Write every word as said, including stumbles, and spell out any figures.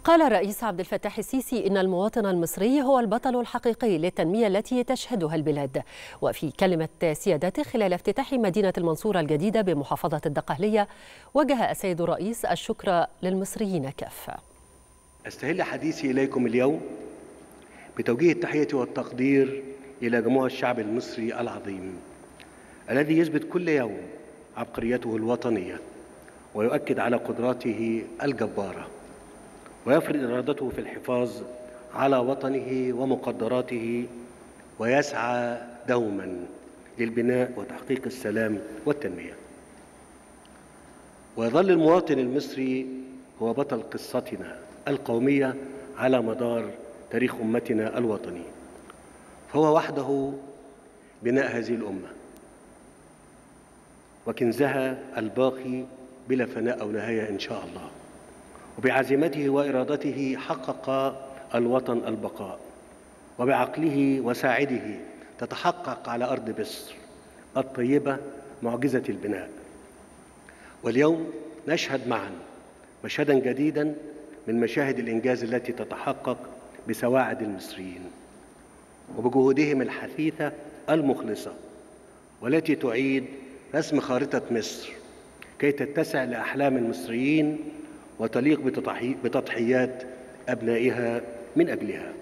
قال الرئيس عبد الفتاح السيسي إن المواطن المصري هو البطل الحقيقي للتنمية التي تشهدها البلاد. وفي كلمة سيادته خلال افتتاح مدينة المنصورة الجديدة بمحافظة الدقهلية، وجه السيد الرئيس الشكر للمصريين كافة. أستهل حديثي إليكم اليوم بتوجيه التحية والتقدير إلى جموع الشعب المصري العظيم الذي يثبت كل يوم عبقريته الوطنية ويؤكد على قدراته الجبارة ويفرض إرادته في الحفاظ على وطنه ومقدراته ويسعى دوما للبناء وتحقيق السلام والتنمية. ويظل المواطن المصري هو بطل قصتنا القومية على مدار تاريخ أمتنا الوطني، فهو وحده بناء هذه الأمة وكنزها الباقي بلا فناء أو نهاية إن شاء الله. وبعزيمته وإرادته حقق الوطن البقاء، وبعقله وساعده تتحقق على أرض مصر الطيبة معجزة البناء. واليوم نشهد معا مشهدا جديدا من مشاهد الإنجاز التي تتحقق بسواعد المصريين وبجهودهم الحثيثة المخلصة، والتي تعيد رسم خارطة مصر كي تتسع لأحلام المصريين وتليق بتضحيات أبنائها من أجلها.